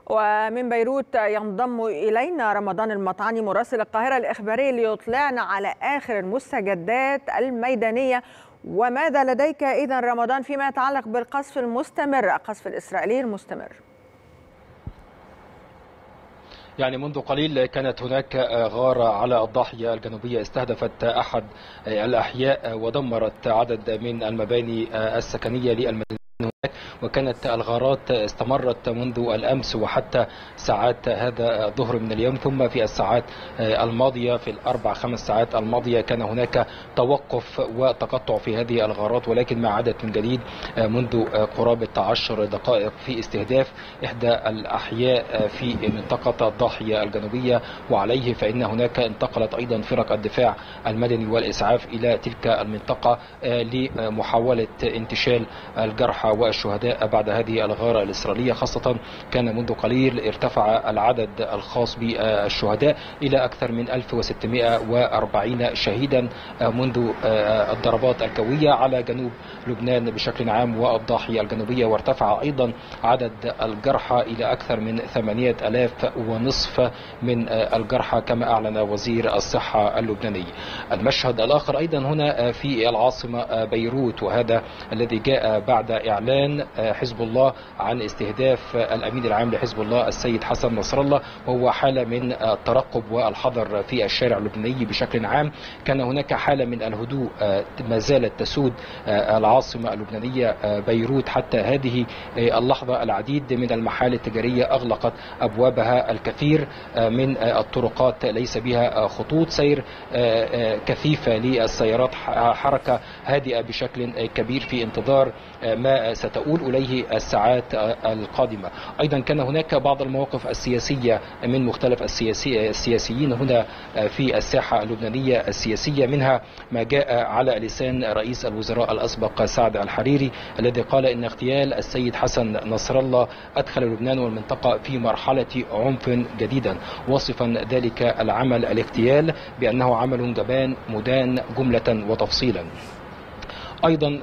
ومن بيروت ينضم إلينا رمضان المطعني مراسل القاهرة الإخباري ليطلعنا على آخر المستجدات الميدانية. وماذا لديك إذن رمضان فيما يتعلق بالقصف المستمر، القصف الإسرائيلي المستمر؟ يعني منذ قليل كانت هناك غارة على الضاحية الجنوبية استهدفت أحد الأحياء ودمرت عدد من المباني السكنية للمدنيين هناك، وكانت الغارات استمرت منذ الأمس وحتى ساعات هذا الظهر من اليوم. ثم في الساعات الماضية في الأربع خمس ساعات الماضية كان هناك توقف وتقطع في هذه الغارات، ولكن ما عادت من جديد منذ قرابة 10 دقائق في استهداف إحدى الأحياء في منطقة الضاحية الجنوبية. وعليه فإن هناك انتقلت أيضا فرق الدفاع المدني والإسعاف إلى تلك المنطقة لمحاولة انتشال الجرحى والشهداء بعد هذه الغارة الإسرائيلية. خاصة كان منذ قليل ارتفع العدد الخاص بالشهداء إلى أكثر من 1640 شهيدا منذ الضربات الجوية على جنوب لبنان بشكل عام والضاحية الجنوبية، وارتفع أيضا عدد الجرحى إلى أكثر من 8500 من الجرحى كما أعلن وزير الصحة اللبناني. المشهد الآخر أيضا هنا في العاصمة بيروت، وهذا الذي جاء بعد إعلان حزب الله عن استهداف الأمين العام لحزب الله السيد حسن نصر الله، وهو حالة من الترقب والحذر في الشارع اللبناني بشكل عام. كان هناك حالة من الهدوء ما زالت تسود العاصمة اللبنانية بيروت حتى هذه اللحظة. العديد من المحال التجارية أغلقت أبوابها، الكثير من الطرقات ليس بها خطوط سير كثيفة للسيارات، حركة هادئة بشكل كبير في انتظار ما ستؤول إليه الساعات القادمة. أيضا كان هناك بعض المواقف السياسية من مختلف السياسيين هنا في الساحة اللبنانية السياسية، منها ما جاء على لسان رئيس الوزراء الأسبق سعد الحريري الذي قال إن اغتيال السيد حسن نصر الله أدخل لبنان والمنطقة في مرحلة عنف جديدا، وصفا ذلك العمل الاغتيال بأنه عمل جبان مدان جملة وتفصيلا. أيضا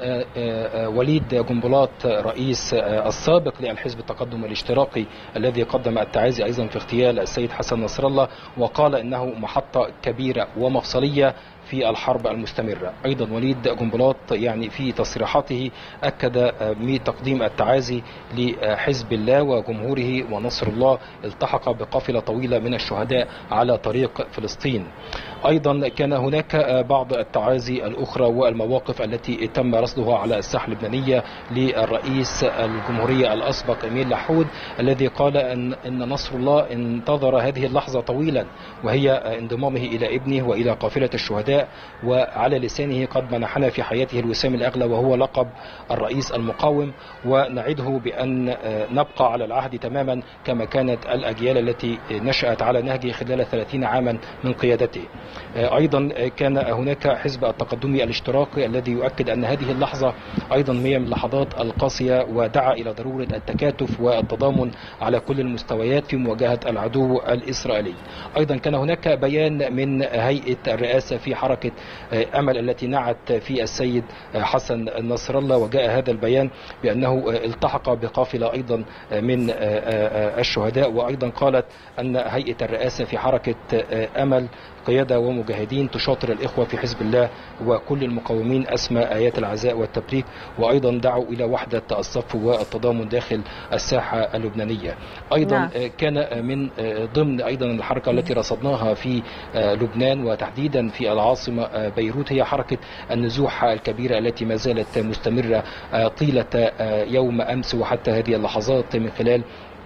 وليد جنبلاط رئيس السابق للحزب التقدم الاشتراكي الذي قدم التعازي أيضا في اغتيال السيد حسن نصر الله، وقال إنه محطة كبيرة ومفصلية في الحرب المستمرة. أيضا وليد جنبلاط يعني في تصريحاته أكد بتقديم التعازي لحزب الله وجمهوره، ونصر الله التحق بقافلة طويلة من الشهداء على طريق فلسطين. أيضا كان هناك بعض التعازي الأخرى والمواقف التي تم رصدها على الساحة اللبنانية للرئيس الجمهورية الأسبق إميل لحود الذي قال أن نصر الله انتظر هذه اللحظة طويلا، وهي انضمامه إلى ابنه وإلى قافلة الشهداء، وعلى لسانه قد منحنا في حياته الوسام الأغلى وهو لقب الرئيس المقاوم، ونعده بأن نبقى على العهد تماما كما كانت الأجيال التي نشأت على نهجه خلال 30 عاما من قيادته. أيضا كان هناك حزب التقدمي الاشتراكي الذي يؤكد أن هذه اللحظة أيضا هي من اللحظات القاسية، ودعا إلى ضرورة التكاتف والتضامن على كل المستويات في مواجهة العدو الإسرائيلي. أيضا كان هناك بيان من هيئة الرئاسة في حركة أمل التي نعت في السيد حسن نصر الله، وجاء هذا البيان بأنه التحق بقافلة أيضا من الشهداء. وأيضا قالت أن هيئة الرئاسة في حركة أمل قيادة ومجاهدين تشاطر الإخوة في حزب الله وكل المقاومين أسمى آيات العزاء والتبريك، وأيضا دعوا إلى وحدة الصف والتضامن داخل الساحة اللبنانية. أيضا كان من ضمن أيضا الحركة التي رصدناها في لبنان وتحديدا في العاصمة بيروت هي حركة النزوح الكبيرة التي ما زالت مستمرة طيلة يوم أمس وحتى هذه اللحظات، من خلال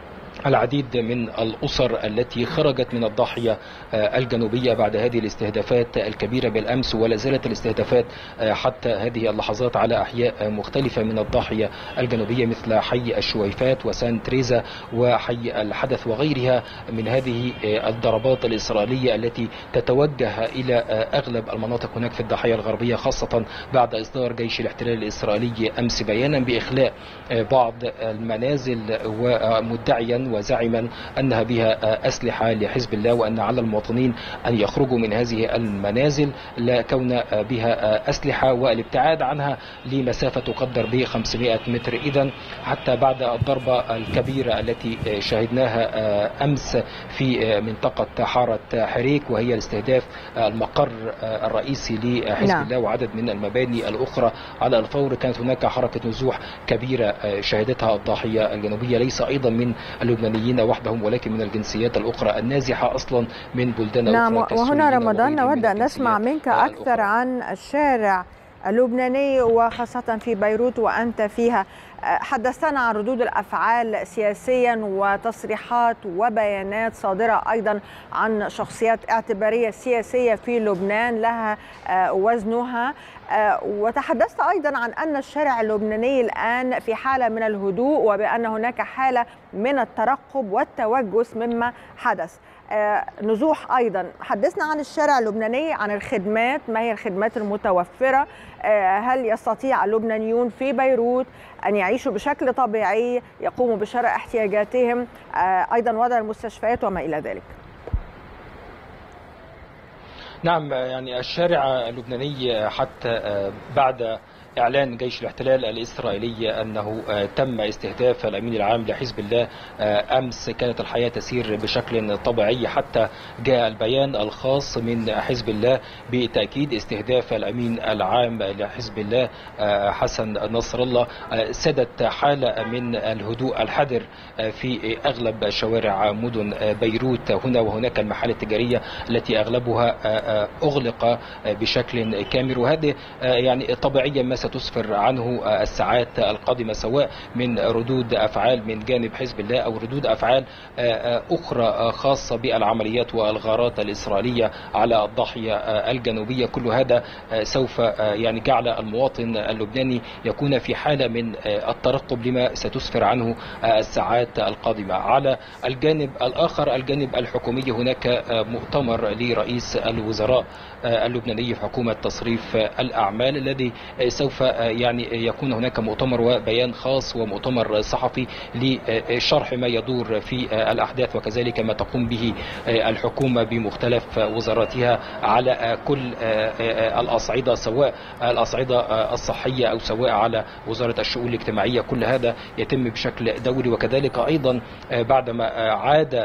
العديد من الأسر التي خرجت من الضاحية الجنوبية بعد هذه الاستهدافات الكبيرة بالأمس، ولا زالت الاستهدافات حتى هذه اللحظات على أحياء مختلفة من الضاحية الجنوبية مثل حي الشويفات وسان تريزا وحي الحدث وغيرها من هذه الضربات الإسرائيلية التي تتوجه إلى أغلب المناطق هناك في الضاحية الغربية، خاصة بعد إصدار جيش الاحتلال الإسرائيلي أمس بيانا بإخلاء بعض المنازل ومدعيا وزعما أنها بها أسلحة لحزب الله، وأن على المواطنين أن يخرجوا من هذه المنازل لا كون بها أسلحة، والابتعاد عنها لمسافة تقدر ب 500 متر. إذن حتى بعد الضربة الكبيرة التي شاهدناها أمس في منطقة حارة حريك، وهي الاستهداف المقر الرئيسي لحزب الله وعدد من المباني الأخرى على الفور، كانت هناك حركة نزوح كبيرة شهدتها الضاحية الجنوبية، ليس أيضا من اللبنانيين وحدهم ولكن من الجنسيات الأخرى النازحة أصلا من بلدان أخرى. وهنا رمضان نود أن نسمع منك أكثر عن الشارع اللبناني وخاصة في بيروت وأنت فيها. حدثنا عن ردود الأفعال سياسيا وتصريحات وبيانات صادرة أيضا عن شخصيات اعتبارية سياسية في لبنان لها وزنها، وتحدثت أيضا عن أن الشارع اللبناني الآن في حالة من الهدوء وبأن هناك حالة من الترقب والتوجس مما حدث. نزوح أيضا، حدثنا عن الشارع اللبناني، عن الخدمات، ما هي الخدمات المتوفرة؟ هل يستطيع اللبنانيون في بيروت أن يعيشوا بشكل طبيعي، يقوموا بشراء احتياجاتهم، أيضا وضع المستشفيات وما إلى ذلك؟ نعم، يعني الشارع اللبناني حتى بعد إعلان جيش الاحتلال الإسرائيلي أنه تم استهداف الأمين العام لحزب الله أمس، كانت الحياة تسير بشكل طبيعي حتى جاء البيان الخاص من حزب الله بتأكيد استهداف الأمين العام لحزب الله حسن نصر الله. سدت حالة من الهدوء الحذر في أغلب شوارع مدن بيروت هنا وهناك المحال التجارية التي أغلبها أغلق بشكل كامل، وهذا يعني طبيعيا ما ستسفر عنه الساعات القادمة، سواء من ردود أفعال من جانب حزب الله أو ردود أفعال أخرى خاصة بالعمليات والغارات الإسرائيلية على الضاحية الجنوبية. كل هذا سوف يعني جعل المواطن اللبناني يكون في حالة من الترقب لما ستسفر عنه الساعات القادمة. على الجانب الآخر، الجانب الحكومي، هناك مؤتمر لرئيس الوزراء اللبناني في حكومة تصريف الأعمال الذي سوف يعني يكون هناك مؤتمر وبيان خاص ومؤتمر صحفي لشرح ما يدور في الأحداث وكذلك ما تقوم به الحكومة بمختلف وزاراتها على كل الأصعدة، سواء الأصعدة الصحية أو سواء على وزارة الشؤون الاجتماعية. كل هذا يتم بشكل دوري، وكذلك أيضا بعدما عاد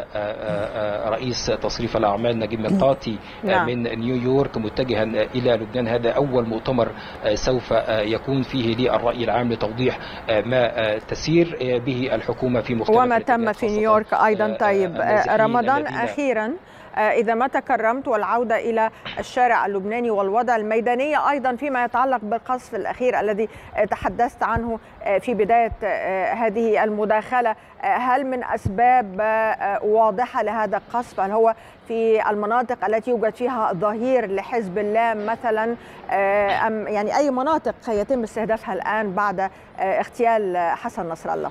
رئيس تصريف الأعمال نجيب ميقاتي من نيويورك متجها إلى لبنان، هذا أول مؤتمر سوف يكون فيه للرأي العام لتوضيح ما تسير به الحكومة في مختلف وما تم في نيويورك أيضا. طيب رمضان، أخيرا إذا ما تكرمت والعودة إلى الشارع اللبناني والوضع الميداني أيضا فيما يتعلق بالقصف الأخير الذي تحدثت عنه في بداية هذه المداخلة، هل من أسباب واضحة لهذا القصف؟ هل هو في المناطق التي يوجد فيها ظهير لحزب الله مثلا، أم يعني أي مناطق يتم استهدافها الآن بعد اغتيال حسن نصر الله؟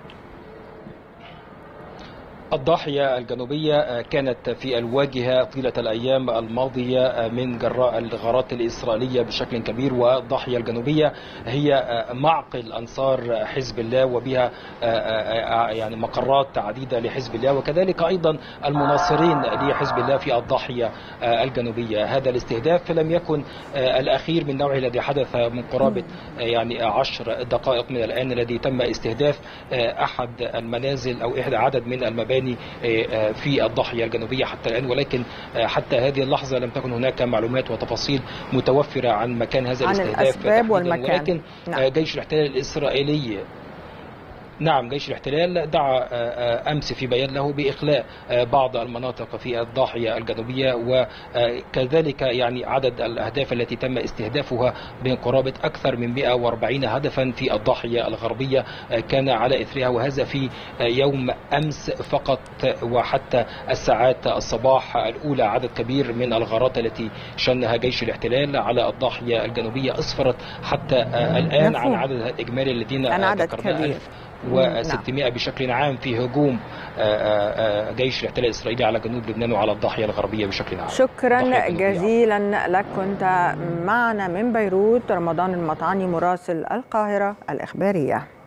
الضاحية الجنوبية كانت في الواجهة طيلة الأيام الماضية من جراء الغارات الإسرائيلية بشكل كبير، والضاحية الجنوبية هي معقل أنصار حزب الله وبها يعني مقرات عديدة لحزب الله، وكذلك أيضا المناصرين لحزب الله في الضاحية الجنوبية. هذا الاستهداف لم يكن الأخير من نوعه الذي حدث من قرابة يعني 10 دقائق من الآن، الذي تم استهداف أحد المنازل أو عدد من المباني في الضاحية الجنوبية حتى الآن، ولكن حتى هذه اللحظة لم تكن هناك معلومات وتفاصيل متوفرة عن مكان هذا الاستهداف، ولكن جيش الاحتلال الإسرائيلي جيش الاحتلال دعا أمس في بيان له بإخلاء بعض المناطق في الضاحية الجنوبية، وكذلك يعني عدد الأهداف التي تم استهدافها من قرابة أكثر من 140 هدفا في الضاحية الغربية كان على إثرها، وهذا في يوم أمس فقط. وحتى الساعات الصباح الأولى عدد كبير من الغارات التي شنها جيش الاحتلال على الضاحية الجنوبية أسفرت حتى الآن عن عدد الإجمالي الذين ذكرنا 1600 بشكل عام في هجوم جيش الاحتلال الإسرائيلي على جنوب لبنان وعلى الضاحية الغربية بشكل عام. شكرا جزيلا لك، كنت معنا من بيروت رمضان المطعني مراسل القاهرة الإخبارية.